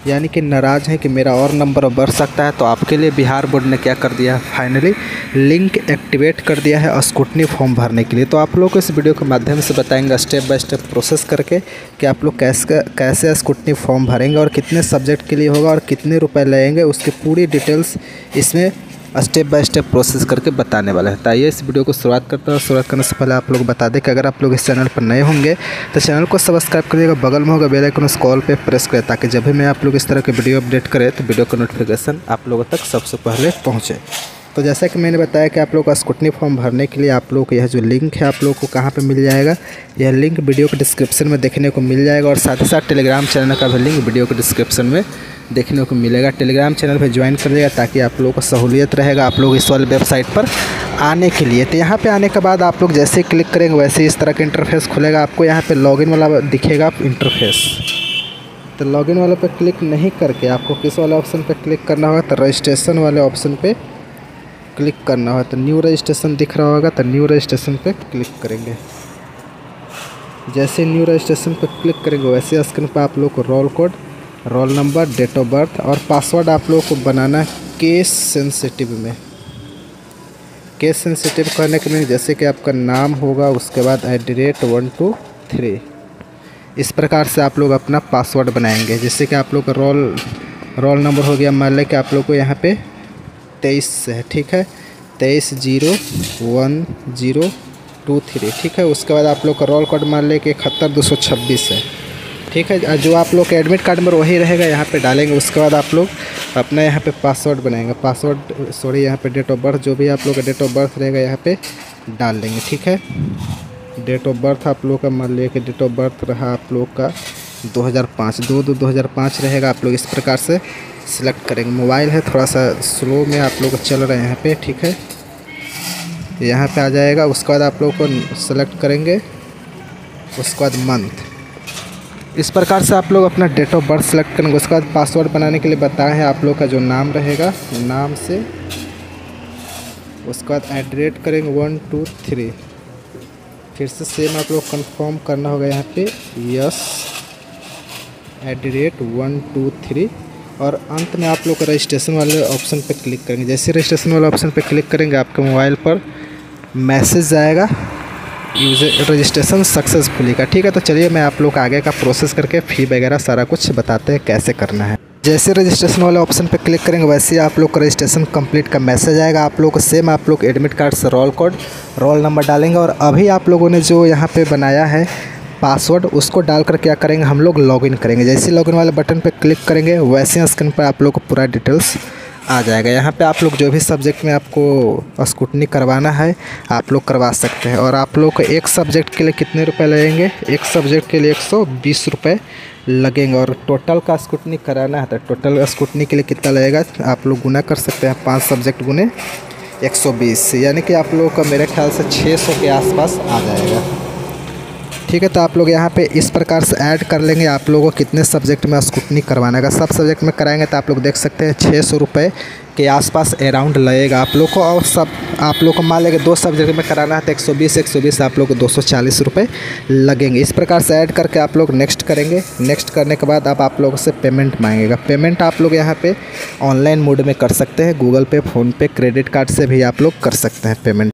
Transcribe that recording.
यानी कि नाराज़ हैं कि मेरा और नंबर बढ़ सकता है। तो आपके लिए बिहार बोर्ड ने क्या कर दिया, फाइनली लिंक एक्टिवेट कर दिया है स्कूटनी फॉर्म भरने के लिए। तो आप लोग को इस वीडियो के माध्यम से बताएंगे स्टेप बाय स्टेप प्रोसेस करके कि आप लोग कैसे स्कूटनी फॉर्म भरेंगे और कितने सब्जेक्ट के लिए होगा और कितने रुपए लगेंगे, उसकी पूरी डिटेल्स इसमें स्टेप बाय स्टेप प्रोसेस करके बताने वाला है। तो आइए इस वीडियो को शुरुआत करते हैं। शुरुआत करने से पहले आप लोग बता दें कि अगर आप लोग इस चैनल पर नए होंगे तो चैनल को सब्सक्राइब करिएगा, बगल में होगा बेल आइकन, उस कॉल पे प्रेस करें ताकि जब भी मैं आप लोग इस तरह के वीडियो अपडेट करें तो वीडियो का नोटिफिकेशन आप लोगों तक सबसे पहले पहुँचे। तो जैसा कि मैंने बताया कि आप लोग का स्कूटनी फॉर्म भरने के लिए आप लोग को यह जो लिंक है आप लोग को कहाँ पे मिल जाएगा, यह लिंक वीडियो के डिस्क्रिप्शन में देखने को मिल जाएगा और साथ ही साथ टेलीग्राम चैनल का भी लिंक वीडियो के डिस्क्रिप्शन में देखने को मिलेगा। टेलीग्राम चैनल पे ज्वाइन कर लिएगा ताकि आप लोगों को सहूलियत रहेगा आप लोग इस वाले वेबसाइट पर आने के लिए। तो यहाँ पे आने के बाद आप लोग जैसे ही क्लिक करेंगे वैसे ही इस तरह का इंटरफेस खुलेगा। आपको यहाँ पे लॉगिन वाला दिखेगा इंटरफेस। तो लॉगिन वाले पे क्लिक नहीं करके आपको किस वाले ऑप्शन पे क्लिक करना होगा, तो रजिस्ट्रेशन वाले ऑप्शन पे क्लिक करना होगा। तो न्यू रजिस्ट्रेशन दिख रहा होगा, तो न्यू रजिस्ट्रेशन पे क्लिक करेंगे। जैसे न्यू रजिस्ट्रेशन पे क्लिक करेंगे वैसे स्क्रीन पर आप लोग को roll code, roll number, date of birth और पासवर्ड आप लोग को बनाना है केस सेंसिटिव में। केस सेंसिटिव करने के लिए जैसे कि आपका नाम होगा, उसके बाद @123 इस प्रकार से आप लोग अपना पासवर्ड बनाएंगे। जैसे कि आप लोग का रोल नंबर हो गया, मान लें कि आप लोग को यहाँ पे 23 है, ठीक है, 23011023, ठीक है। उसके बाद आप लोग का रोल कोड मान लें कि 71226 है, ठीक है। जो आप लोग का एडमिट कार्ड नंबर वही रहेगा, यहाँ पे डालेंगे। उसके बाद आप लोग अपना यहाँ पे पासवर्ड बनाएंगे, यहाँ पे डेट ऑफ बर्थ, जो भी आप लोग का डेट ऑफ बर्थ रहेगा यहाँ पे डाल देंगे, ठीक है। डेट ऑफ बर्थ आप लोग का मान लिया कि डेट ऑफ बर्थ रहा आप लोग का 2005 2005 रहेगा। आप लोग इस प्रकार से सिलेक्ट करेंगे। मोबाइल है थोड़ा सा स्लो में आप लोग चल रहे हैं यहाँ पे, ठीक है। यहाँ पे आ जाएगा। उसके बाद आप लोग को सेलेक्ट करेंगे, उसके बाद मंथ, इस प्रकार से आप लोग अपना डेट ऑफ बर्थ सेलेक्ट करेंगे। उसके बाद पासवर्ड बनाने के लिए बताया है आप लोग का जो नाम रहेगा, नाम से उसके बाद @ करेंगे 123, फिर से सेम आप लोग कंफर्म करना होगा यहाँ पे यस @123 और अंत में आप लोग का रजिस्ट्रेशन वाले ऑप्शन पे क्लिक करेंगे। जैसे रजिस्ट्रेशन वाले ऑप्शन पे क्लिक करेंगे आपके मोबाइल पर मैसेज आएगा यूजर रजिस्ट्रेशन सक्सेसफुली का, ठीक है। तो चलिए मैं आप लोग का आगे का प्रोसेस करके फ़ी वगैरह सारा कुछ बताते हैं कैसे करना है। जैसे रजिस्ट्रेशन वाले ऑप्शन पे क्लिक करेंगे वैसे ही आप लोग का रजिस्ट्रेशन कंप्लीट का मैसेज आएगा। आप लोग को सेम आप लोग एडमिट कार्ड से रोल कोड, रोल नंबर डालेंगे और अभी आप लोगों ने जो यहाँ पे बनाया है पासवर्ड उसको डालकर क्या करेंगे, हम लोग लॉगिन करेंगे। जैसे लॉगिन वाले बटन पे क्लिक करेंगे वैसे ही स्क्रीन पर आप लोग को पूरा डिटेल्स आ जाएगा। यहाँ पे आप लोग जो भी सब्जेक्ट में आपको स्कूटनी करवाना है आप लोग करवा सकते हैं। और आप लोग को एक सब्जेक्ट के लिए कितने रुपए लगेंगे, एक सब्जेक्ट के लिए 120 रुपये लगेंगे। और टोटल का स्कूटनी कराना है तो टोटल स्कूटनी के लिए कितना लगेगा आप लोग गुना कर सकते हैं, 5 सब्जेक्ट गुने 120, यानी कि आप लोगों का मेरे ख्याल से 600 के आसपास आ जाएगा, ठीक है। तो आप लोग यहाँ पे इस प्रकार से ऐड कर लेंगे आप लोगों को कितने सब्जेक्ट में स्कूटनी करवाना है। सब सब्जेक्ट में कराएंगे तो आप लोग देख सकते हैं 600 रुपये के आसपास अराउंड लगेगा आप लोग को। और सब आप लोग को मान लेंगे 2 सब्जेक्ट में कराना है तो 120 आप लोग को 240 रुपये लगेंगे। इस प्रकार से ऐड करके आप लोग नेक्स्ट करेंगे। नेक्स्ट करने के बाद अब आप लोगों से पेमेंट मांगेगा। पेमेंट आप लोग यहाँ पे ऑनलाइन मोड में कर सकते हैं, गूगल पे, फ़ोन पे, क्रेडिट कार्ड से भी आप लोग कर सकते हैं पेमेंट।